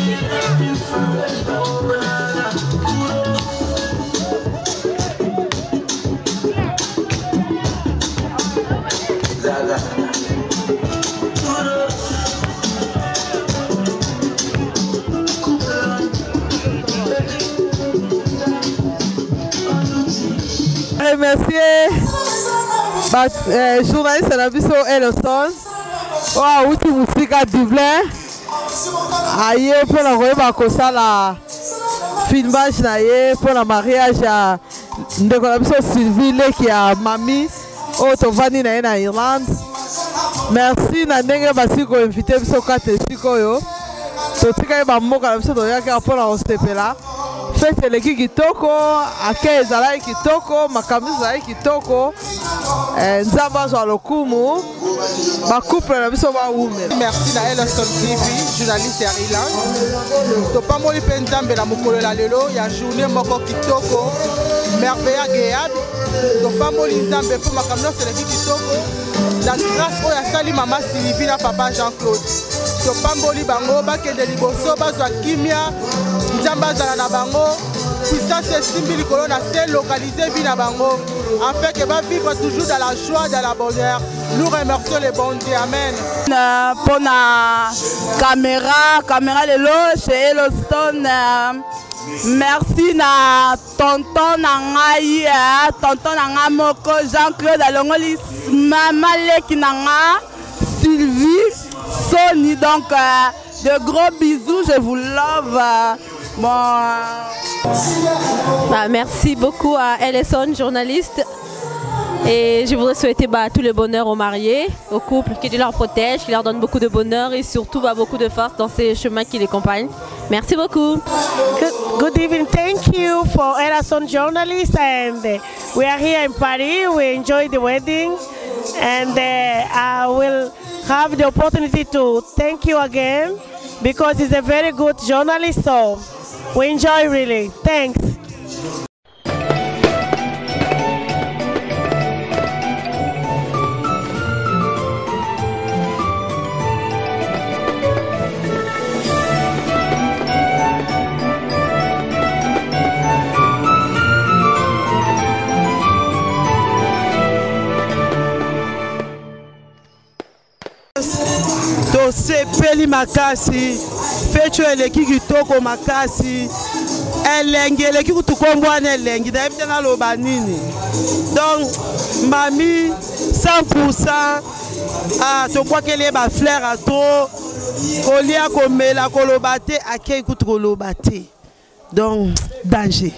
Remercier journaliste Nabiso Ellison ou outil musique à Dublin aye pour la koyeba kosala filmage na ye pour la mariage ya ndeko na biso Sylvie leki ya mami oyo tovandi na ye na Irlande. Merci na ndenge basi koinvite biso kate esika oyo totikaki bamboka na biso toyaki mpona kosepela fete eleki kitoko ake ezalaki kitoko makambo ezalaki kitoko nzambe azwa lokumu bacouple na biso bawumela. Merci na Ellison TV journaliste ya Irlande topamoli mpe nzambe na mokolo ya lelo ya journée moko kitoko merveille agréable topamoli nzambe mpo makambo nyonso eleki kitoko la grâce oyo asali mama Sylvie na papa Jean-Claude topamboli bango bakende liboso bazwa kimia nzambe azala na bango puissance esimbi likolo na se localiser vie na bango afin que va vivre toujours dans la joie, dans la bonheur. Nous remercions les bons dieux. Amen. Pour la caméra lelo chez Ellison. Merci na tonton nangai tonton nanga moko Jean-Claude alongoli mama leki nanga Sylvie Sony, donc de gros bisous, je vous love. Merci beaucoup à Ellison, journaliste. Et je voudrais souhaiter tout le bonheur aux mariés, aux couples, que Dieu leur protège, qu'il leur donne beaucoup de bonheur et surtout beaucoup de force dans ces chemins qui les accompagnent. Merci beaucoup. Good evening. Thank you for Ellison journalist, and we are here in Paris. We enjoy the wedding, and I will have the opportunity to thank you again because he's a very good journalist. So we enjoy really. Thanks. Tosepeli makasi fecho eleki kitoko makasi elengi eleki kutukombwana elengi na ebite naloba nini. Donc mami 100% tokwakeli ba fleur à trop kolia komela koloba te akei kutu koloba te. Donc danger.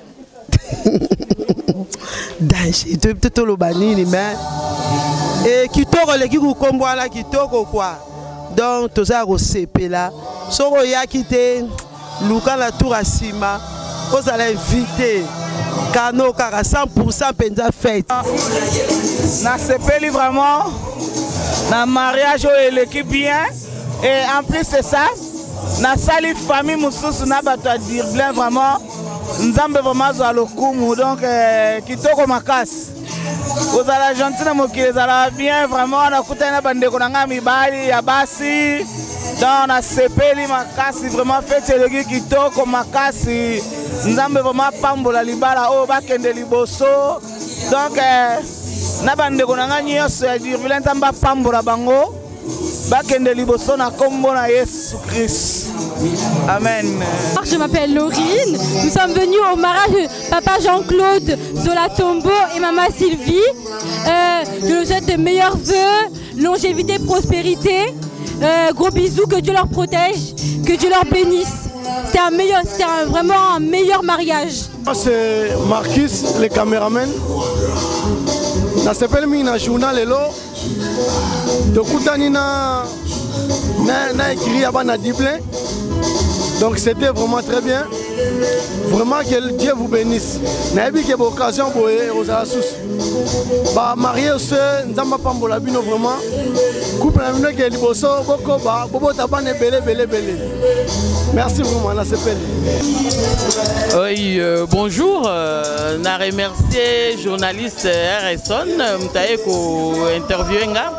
Danger to toloba nini mais et kitoko eleki kukombwana kitoko quoi. Donc tout ça là soko yaki te luka la tour à sima vous allez inviter kano kaka 100% penza fête na sepeli vraiment na mariage et l'équipe bien et en plus c'est ça na sali famille mususu na bato dire bien vraiment nzambe vraiment za lokumu donc kitoko makasi. Vous allez gentil na mokili zala bien vraiment on a kutana bandeko na ngami bali ya basi dans na sepeli makasi vraiment fête eleki kitoko makasi nzambe vraiment pambola libala o bakende liboso donc na bandeko na ngani nyonso ya dire vile nzamba pambola bango bakende liboso na kombo na Yesu Christ. Amen. Je m'appelle Laurine. Nous sommes venus au mariage de papa Jean-Claude Zolatombo et maman Sylvie. Je leur souhaite de meilleurs vœux, longévité, prospérité. Gros bisous, que Dieu leur protège, que Dieu leur bénisse. C'était vraiment un meilleur mariage. C'est Marcus, le caméraman. Na sepeli mi na journal elo. Tokutani na écrit à bana Dublin. Donc c'était vraiment très bien. Vraiment que Dieu vous bénisse. Nabi que occasion pour aux asus. Ba marié aussi nzamba pambola bino vraiment. Couple na bino que liboso boko ba bobo tabane belé. Merci vraiment la CPL. Oui, bonjour. Na remercier journaliste Ellison mtaye ko interviewer nga.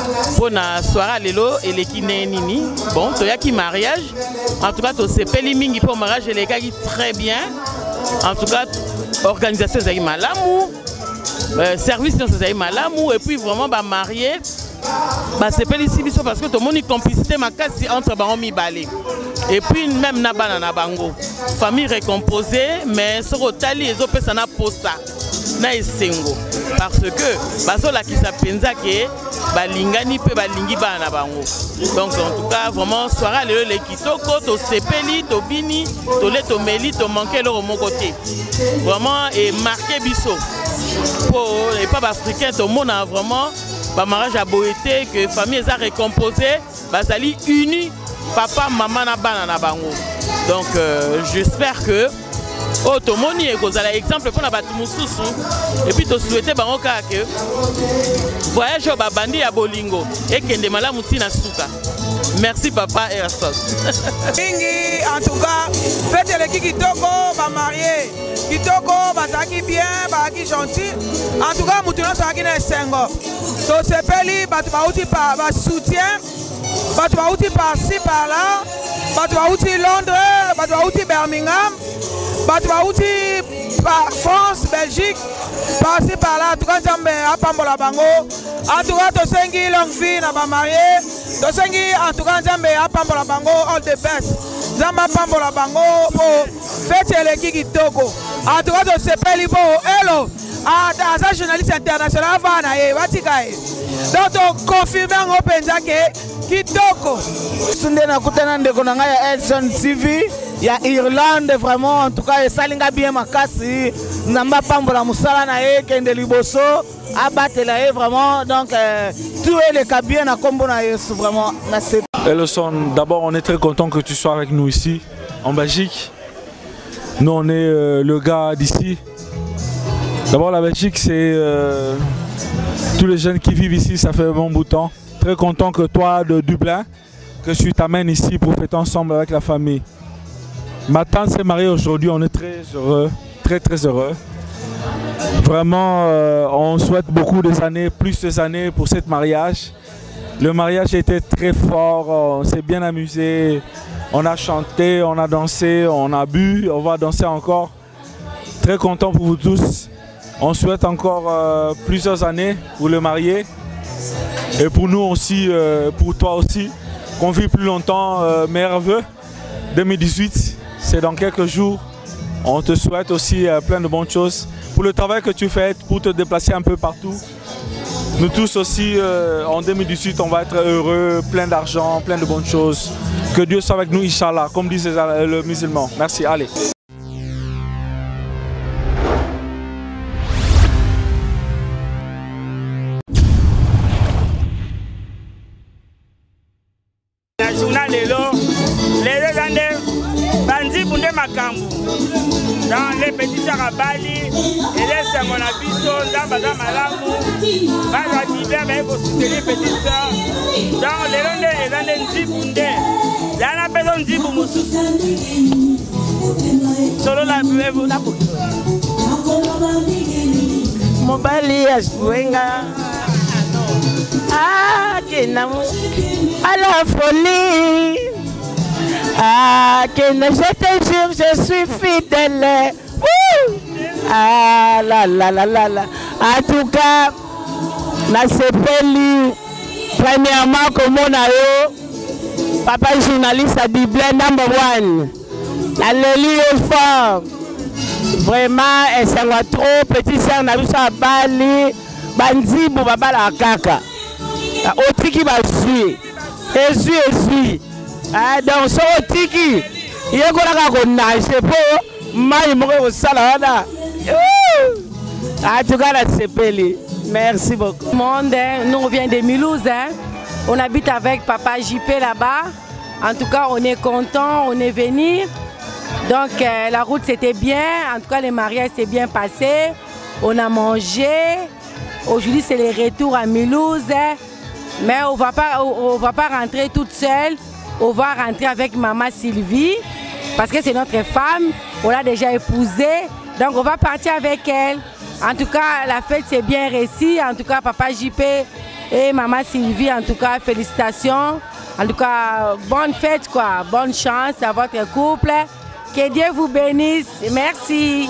pour la soirée lelo et les nini. Bon, tu as qui mariage. En tout cas, tu sais pas les mingi pour mariage et les gars qui très bien. En tout cas, organisation c'est malamou, service c'est malamou et puis vraiment bah marié. Bah c'est pas ici parce que tout le monde est complicité ma casse entre baromi balé. Et puis même nabana nabango. Famille récomposée mais sur otali les autres personnes posta na esengo parce que baso la qui s'apenza que balingani pe balingi bana bango. Donc en tout cas vraiment soirée le les kitoko to sepeli to bini to le to meli to manquer le mon côté. Vraiment et marqué biso. Pour les peuples africains tout le monde a vraiment ba mariage a beauté que famille est récomposée, basali unis papa maman na bana na bango. Donc j'espère que tout le monde est un exemple pour la bâtiment et puis tu souhaites que voyage au babandi à Bolingo et que des malades moutina souka. Merci papa et Assos. En tout cas, faites les kitoko, va marier. Kitoko, va s'acquis bien, va s'acquis gentil. En tout cas, moutina s'acquis n'est sengo. Donc c'est peli, va outil par soutien, va outil par-ci par-là, va outil Londres, va outil Birmingham. Par France, Belgique, par-ci par-là, en tout cas, à Pambola Bango. En tout cas, tu sais longue vie, n'a pas marié. Tu sais en tout cas, à Pambola Bango, all the best. Zamba Pambola Bango, pour fêter les Kiki Toko. En tout cas, tu sais pas, hello. Dans un journaliste international, donc, tu confirmes en open Kitoko. Sunde na kutana ndeko na ngaya Elson TV ya Irlande vraiment en tout cas esalinga bien makasi namba pambola musala na ye kende liboso abatela ye vraiment donc tout est le cas bien na kombo na Yesu vraiment na c'est Elson, d'abord on est très content que tu sois avec nous ici en Belgique. Nous on est le gars d'ici. D'abord la Belgique c'est tous les jeunes qui vivent ici, ça fait un bon bout de temps. Très content que toi de Dublin, que tu t'amènes ici pour fêter ensemble avec la famille. Ma tante s'est mariée aujourd'hui, on est très heureux, très heureux. Vraiment, on souhaite beaucoup des années, plus des années pour ce mariage. Le mariage était très fort, on s'est bien amusé, on a chanté, on a dansé, on a bu, on va danser encore. Très content pour vous tous. On souhaite encore plusieurs années pour le marier. Et pour nous aussi, pour toi aussi, qu'on vit plus longtemps, meilleurs vœux. 2018, c'est dans quelques jours. On te souhaite aussi plein de bonnes choses. Pour le travail que tu fais, pour te déplacer un peu partout. Nous tous aussi, en 2018, on va être heureux, plein d'argent, plein de bonnes choses. Que Dieu soit avec nous, Inch'Allah, comme disent le musulman. Merci, allez. Dans les petits sarabali, et les Samonabiso, dans Badam Alamou, Bada Diver, mais il faut soutenir les petites sœurs. Dans les Rondés et dans les Ndibundé, dans la maison Ndibumoussou. Solo la Mobali Aswenga. Ah, Kenamu. À la folie. Ah, que je te jure, je suis fidèle. Ah, la. En tout cas, na sepeli, premièrement, comme on a eu, papa journaliste à Dublin, #1. La Leli est fort. Vraiment, elle s'en va trop. Petit sœur, na a Bali, Bandibu, Baba la Kaka. Otiki va suivre. Et ah, donc, ce tiki, il y a en tout cas, merci beaucoup. Nous, on vient de Mulhouse. On habite avec papa JP là-bas. En tout cas, on est content, on est venu. Donc, la route c'était bien. En tout cas, le mariage s'est bien passé. On a mangé. Aujourd'hui, c'est le retour à Mulhouse. Mais on va pas rentrer toute seule. On va rentrer avec maman Sylvie, parce que c'est notre femme, on l'a déjà épousée, donc on va partir avec elle. En tout cas, la fête s'est bien réussie. En tout cas, papa JP, Et maman Sylvie, en tout cas, félicitations. En tout cas, bonne fête, quoi. Bonne chance à votre couple. Que Dieu vous bénisse. Merci.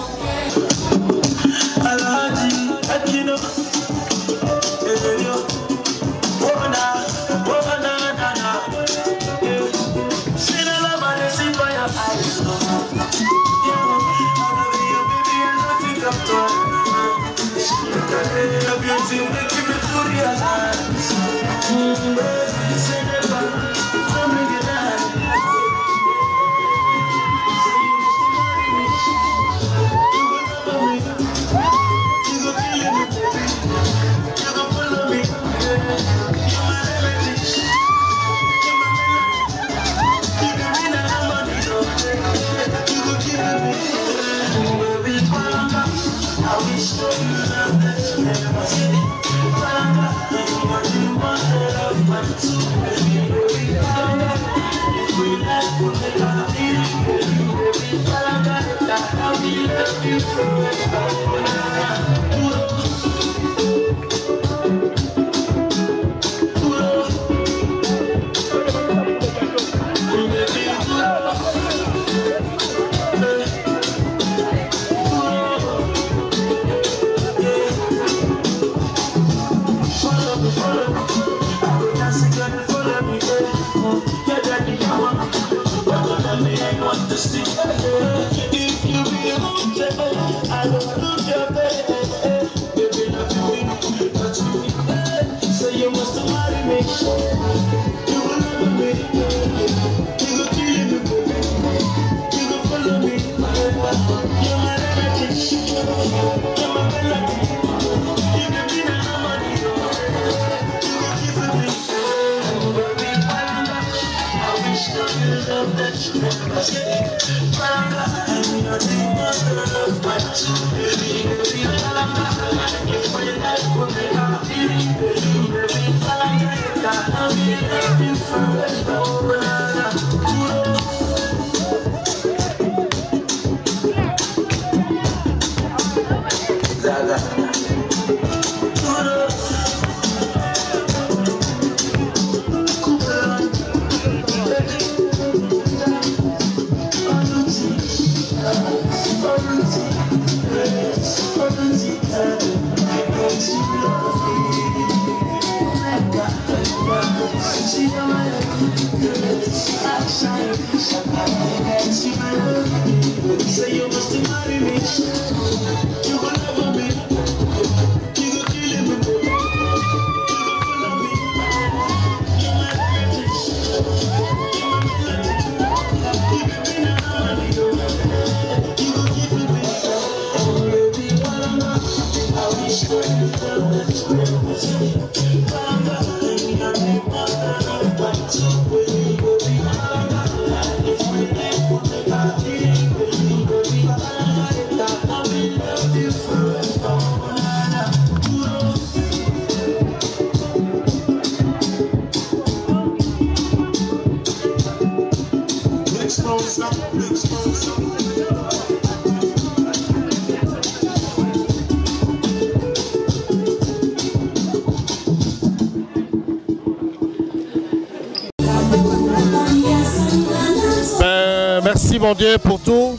Merci mon Dieu pour tout.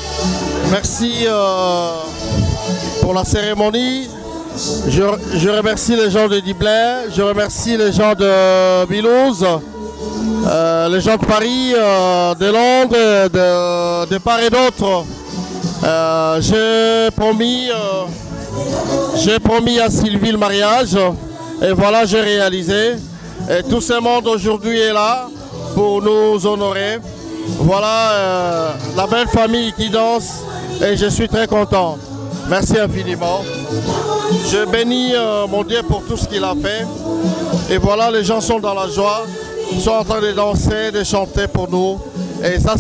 Merci pour la cérémonie. Je remercie les gens de Diblin, je remercie les gens de Bilouz, les gens de Paris, de Londres, de part et d'autre. J'ai promis à Sylvie le mariage et voilà, j'ai réalisé. Et tout ce monde aujourd'hui est là pour nous honorer. Voilà la belle famille qui danse et je suis très content. Merci infiniment. Je bénis mon Dieu pour tout ce qu'il a fait. Et voilà, les gens sont dans la joie, sont en train de danser, de chanter pour nous. Et ça,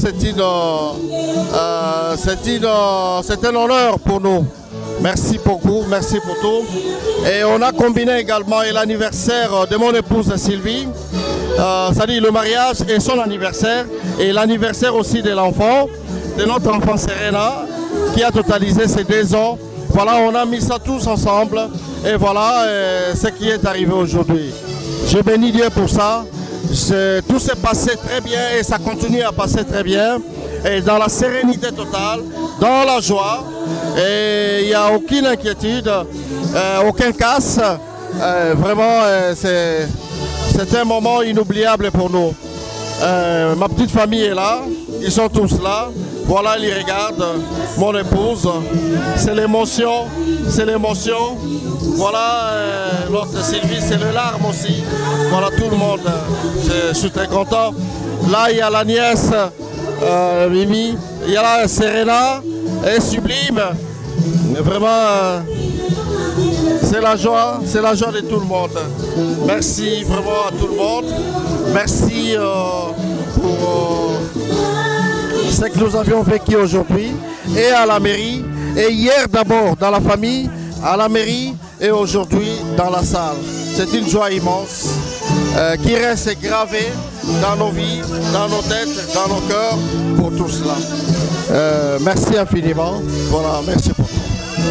c'est un honneur pour nous. Merci beaucoup, merci pour tout. Et on a combiné également l'anniversaire de mon épouse Sylvie, c'est-à-dire le mariage et son anniversaire, et l'anniversaire aussi de l'enfant, de notre enfant Serena, qui a totalisé ses 2 ans Voilà, on a mis ça tous ensemble et voilà ce qui est arrivé aujourd'hui. Je bénis Dieu pour ça. Tout s'est passé très bien et ça continue à passer très bien. Et dans la sérénité totale, dans la joie. Et il n'y a aucune inquiétude, aucun casse. Vraiment, c'est un moment inoubliable pour nous. Ma petite famille est là, ils sont tous là. Voilà, ils regardent mon épouse. C'est l'émotion, c'est l'émotion. Voilà, l'autre Sylvie, c'est le larme aussi. Voilà, tout le monde. Je suis très content. Là, il y a la nièce Mimi. Il y a la Serena. Elle est sublime. Vraiment, c'est la joie de tout le monde. Merci vraiment à tout le monde. Merci pour ce que nous avions vécu aujourd'hui et à la mairie. Et hier d'abord dans la famille, à la mairie et aujourd'hui dans la salle. C'est une joie immense qui reste gravée dans nos vies, dans nos têtes, dans nos cœurs pour tout cela. Merci infiniment. Voilà, merci pour tout.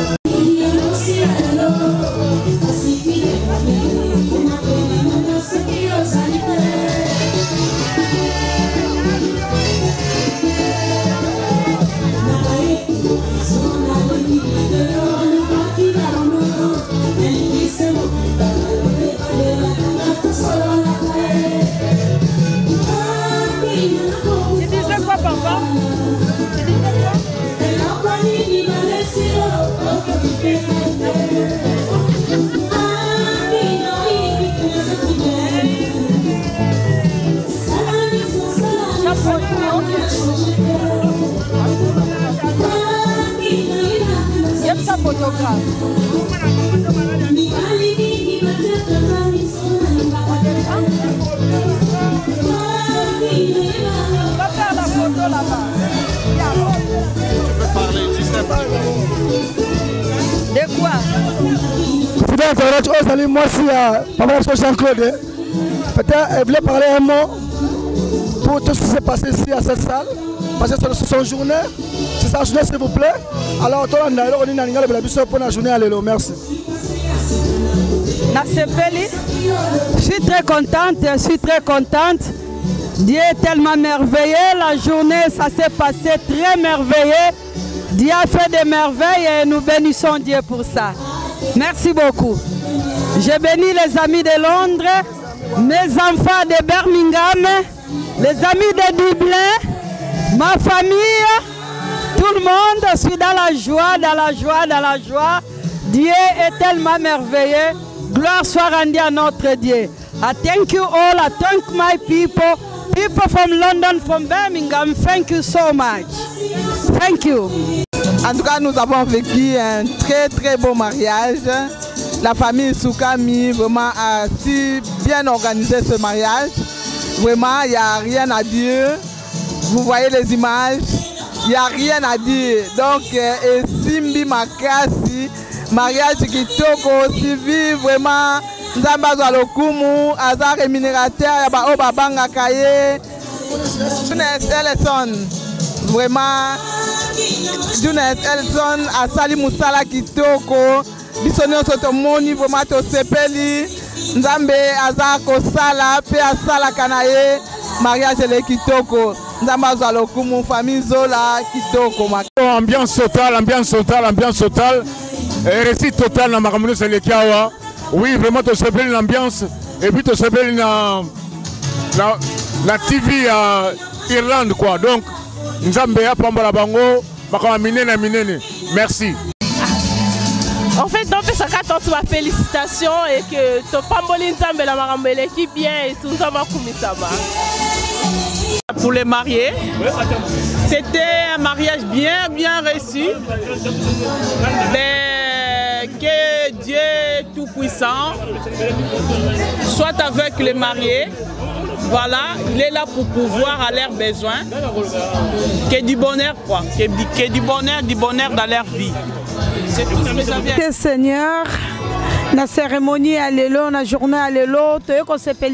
De quoi? Moi, c'est Jean-Claude. Peut-être elle voulait parler un mot pour tout ce qui s'est passé ici à cette salle. Parce que c'est son journée. C'est sa journée, s'il vous plaît. Alors, merci. Je suis très contente. Dieu est tellement merveilleux. La journée, ça s'est passé très merveilleux. Dieu a fait des merveilles et nous bénissons Dieu pour ça. Merci beaucoup. Je bénis les amis de Londres, mes enfants de Birmingham, les amis de Dublin, ma famille, tout le monde. Je suis dans la joie. Dieu est tellement merveilleux. Gloire soit rendue à notre Dieu. I thank you all. I thank my people. People from London, from Birmingham, thank you so much. Thank you. En tout cas, nous avons vécu un très beau mariage. La famille Soukami vraiment a si bien organisé ce mariage. Vraiment, il n'y a rien à dire. Vous voyez les images, il n'y a rien à dire. Donc, Simbi Makasi, mariage Kitoko, Sylvie, vraiment, Nzamba Lokumu, Azar rémunérateur, Yaba Obabanga Kaye, Jones Ellison, vraiment, Jones Ellison, Asali Moussala Kitoko, Bisonio Sotomoni, vraiment, Tosepeli, Nzambe Azar Kosala, Pe Asala Kanaye, mariage le Kitoko, Nzamba Lokumu, famille Zola, Kitoko. Ambiance totale, récit total dans Maramono Selekiawa. Oui, vraiment, tu sais bien l'ambiance. Et puis, tu sais bien la TV à Irlande, quoi. Donc, nous sommes bien pour la bango, merci. En fait, donc, ça quand tu m'as félicitations et que tu n'as pas molé la marambele qui bien et tout ça va comme ça va. Pour les mariés, c'était un mariage bien reçu. Mais que Dieu Tout-Puissant soit avec les mariés. Voilà, il est là pour pouvoir à leurs besoins. Que du bonheur, quoi. Que du bonheur dans leur vie. C'est tout ce que ça vient. Seigneur, la cérémonie à l'élo, la journée à l'élo, tu sais qu'on s'appelle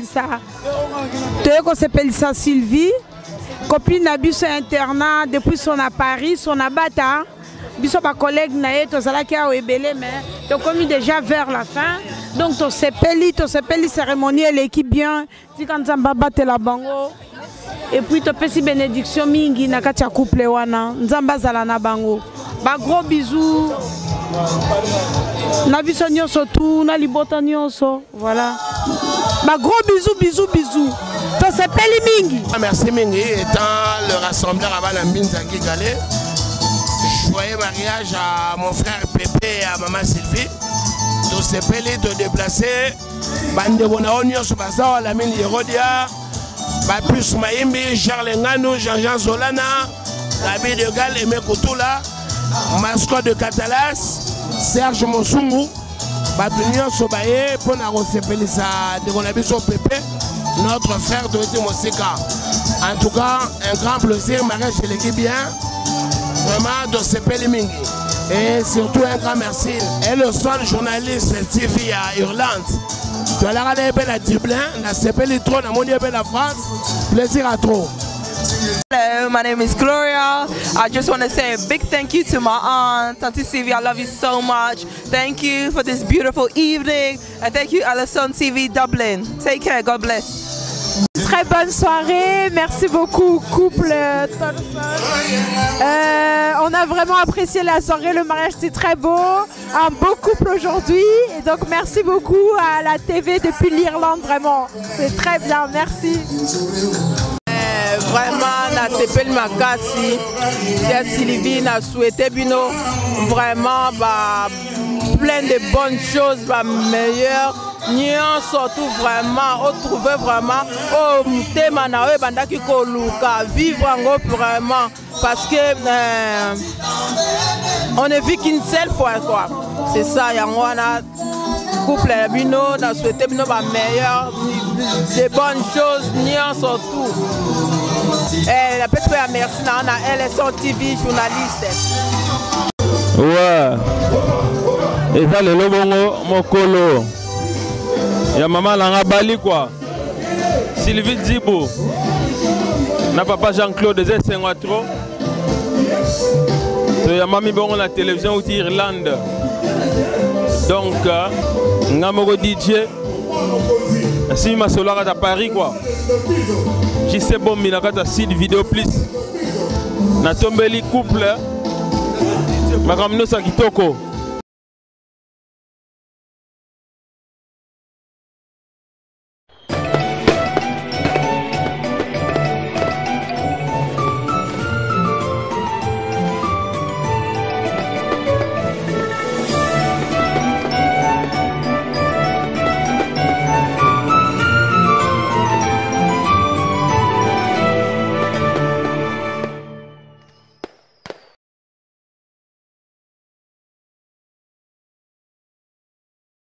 ça Sylvie. Copine Nabus internat depuis son à Paris, son abata. biso ba collègue na ye tozalaki awa ebele mais tokomi déjà vers la fin donc tosepeli cérémonie eleki bien tika nzambe abatela bango et puis topesi bénédiction mingi na kati ya couple wana nzambe azala na bango ba gros bisous na biso nyonso tu na libota nyonso voilà ba gros bisous tosepeli mingi. Merci mingi étant le rassembleur avant la Mbinza Kigalé. Joyeux mariage à mon frère Pépé et à maman Sylvie. Tosepeli te déplacer bande bona onyo subasa la mine Hérodia. Ba plus Maïmbi, Charles Ngano, Jean-Jean Zolana, Gabi de Gal et Mekotula, mascotte de Catalas, Serge Monsungu, Batunion Sobaye, Ponaro Sepelisa de Gonabiso Pépé, notre frère de Mosika. En tout cas, un grand plaisir, mariage chez l'équipe bien, vraiment de Sepeli Mingi. Et surtout un grand merci. Et le seul journaliste TV à Irlande. Tu as la belle à Dublin, na Sepeli trop, na Moni belle à France. Plaisir à trop. Hello, my name is Gloria. I just want to say a big thank you to my aunt, Auntie Sylvie. I love you so much. Thank you for this beautiful evening. And thank you, Alison TV Dublin. Take care. God bless. Très bonne soirée. Merci beaucoup, couple Thompson. On a vraiment apprécié la soirée. Le mariage était très beau. Un beau couple aujourd'hui. Et donc, merci beaucoup à la TV depuis l'Irlande. Vraiment, c'est très bien. Merci. Vraiment, na sepeli makasi ya Sylvie na souhaité bino vraiment plein de bonnes choses, meilleures. Nyon surtout vraiment, on trouve vraiment au thème na eux bandaki ko luka vivre en vraiment parce que on ne vit qu'une seule fois quoi. C'est ça, yango na couple bino na souhaité bino ba meilleur, des bonnes choses, nyon surtout. Et la petite merci na LSO TV journaliste. Ouais. Et ça le lobongo mokolo. Ya maman langa bali quoi. Sylvie Dzibo. Na papa Jean-Claude de Saint-Watro. Ya mami bongo la télévision ou Irlande. Donc ngamoko DJ. Si ma solara à Paris quoi. Je sais bon mina kata site vidéo plus. Na tombeli couple. Makamno sa kitoko.